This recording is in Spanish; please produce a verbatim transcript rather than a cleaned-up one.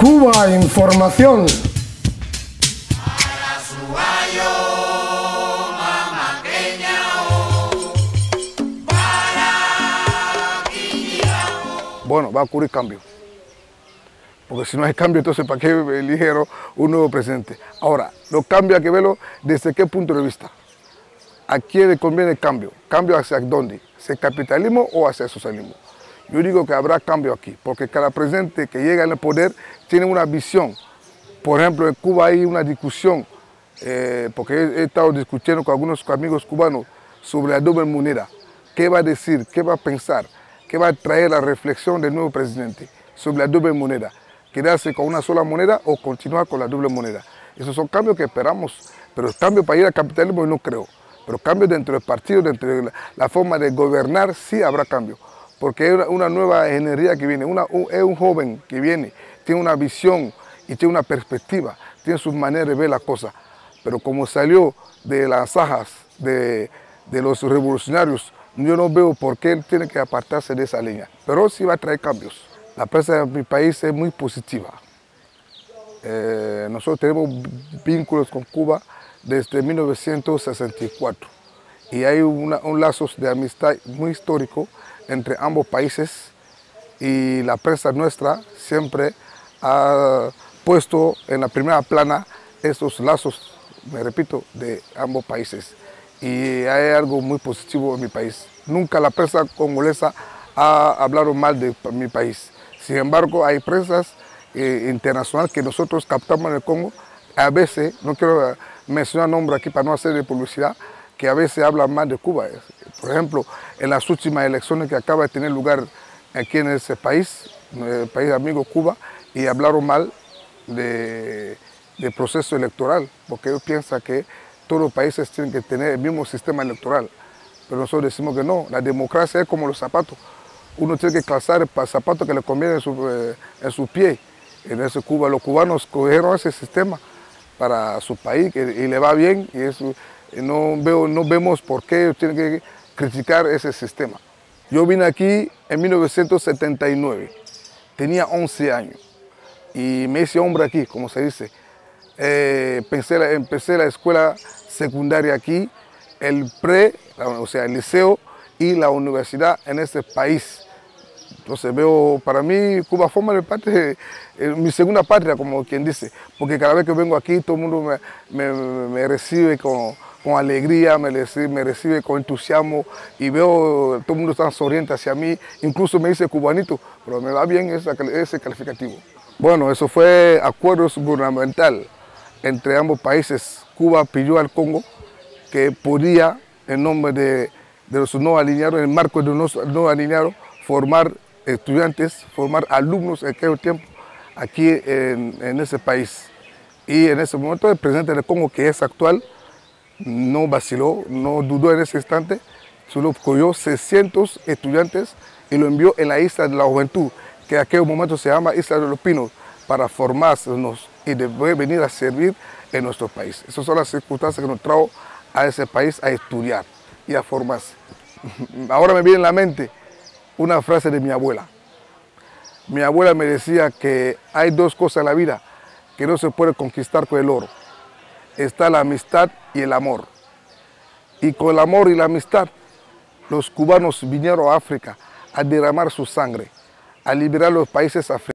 Cuba Información. Bueno, va a ocurrir cambio. Porque si no hay cambio, entonces ¿para qué eligieron un nuevo presidente? Ahora, los cambios hay que verlo desde qué punto de vista. ¿A quién le conviene el cambio? ¿Cambio hacia dónde? ¿Hacia el capitalismo o hacia el socialismo? Yo digo que habrá cambio aquí, porque cada presidente que llega al poder tiene una visión. Por ejemplo, en Cuba hay una discusión, eh, porque he, he estado discutiendo con algunos amigos cubanos sobre la doble moneda. ¿Qué va a decir? ¿Qué va a pensar? ¿Qué va a traer la reflexión del nuevo presidente sobre la doble moneda? ¿Quedarse con una sola moneda o continuar con la doble moneda? Esos son cambios que esperamos, pero el cambio para ir al capitalismo no creo. Pero cambios dentro del partido, dentro de la, la forma de gobernar, sí habrá cambio. Porque es una, una nueva energía que viene, una, un, es un joven que viene, tiene una visión y tiene una perspectiva, tiene sus maneras de ver las cosas. Pero como salió de las ajas de, de los revolucionarios, yo no veo por qué él tiene que apartarse de esa línea. Pero sí va a traer cambios. La prensa de mi país es muy positiva. Eh, nosotros tenemos vínculos con Cuba desde mil novecientos sesenta y cuatro y hay una, un lazo de amistad muy histórico entre ambos países y la prensa nuestra siempre ha puesto en la primera plana estos lazos, me repito, de ambos países. Y hay algo muy positivo en mi país. Nunca la prensa congolesa ha hablado mal de mi país. Sin embargo, hay prensas eh, internacionales que nosotros captamos en el Congo. A veces, no quiero mencionar nombres aquí para no hacer de publicidad, que a veces hablan mal de Cuba. Por ejemplo, en las últimas elecciones que acaba de tener lugar aquí en ese país, el país amigo Cuba, y hablaron mal de, del proceso electoral, porque ellos piensan que todos los países tienen que tener el mismo sistema electoral. Pero nosotros decimos que no, la democracia es como los zapatos. Uno tiene que calzar el zapato que le conviene en su, eh, en su pie. En ese Cuba, los cubanos cogieron ese sistema para su país que, y le va bien, y eso, y no, veo, no vemos por qué ellos tienen que criticar ese sistema. Yo vine aquí en mil novecientos setenta y nueve, tenía once años y me hice hombre aquí, como se dice. Eh, pensé, empecé la escuela secundaria aquí, el pre, o sea, el liceo y la universidad en este país. Entonces veo, para mí, Cuba forma parte de eh, mi segunda patria, como quien dice, porque cada vez que vengo aquí todo el mundo me, me, me recibe con, con alegría, me recibe, me recibe con entusiasmo y veo todo el mundo tan sonriente hacia mí, incluso me dice cubanito, pero me va bien ese, ese calificativo. Bueno, eso fue acuerdos gubernamentales entre ambos países. Cuba pidió al Congo que podía, en nombre de, de los no alineados, en el marco de los no alineados, formar estudiantes, formar alumnos en aquel tiempo aquí en, en ese país. Y en ese momento el presidente del Congo, que es actual, no vaciló, no dudó en ese instante, solo cogió seiscientos estudiantes y lo envió en la Isla de la Juventud, que en aquel momento se llama Isla de los Pinos, para formarnos y después venir a servir en nuestro país. Esas son las circunstancias que nos trajo a ese país a estudiar y a formarse. Ahora me viene en la mente una frase de mi abuela. Mi abuela me decía que hay dos cosas en la vida que no se puede conquistar con el oro. Está la amistad y el amor. Y con el amor y la amistad, los cubanos vinieron a África a derramar su sangre, a liberar los países africanos.